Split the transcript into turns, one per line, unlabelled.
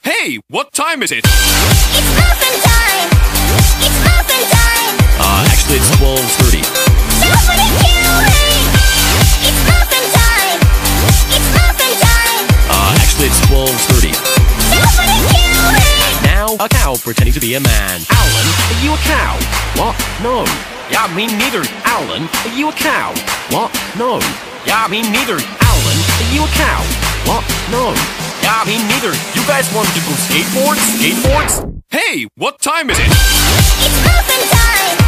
Hey, what time is it?
It's muffin time! It's muffin time!
Actually, it's 12:30.
It's muffin time! It's muffin time!
Actually, it's 12:30. Now, a cow pretending to be a man. Alan, are you a cow? What? No. Yeah, me neither. Alan, are you a cow? What? No. Yeah, me neither. Alan, are you a cow? What? No. Yeah, me neither. You guys want to go skateboards? Skateboards? Hey, what time is it?
It's muffin time!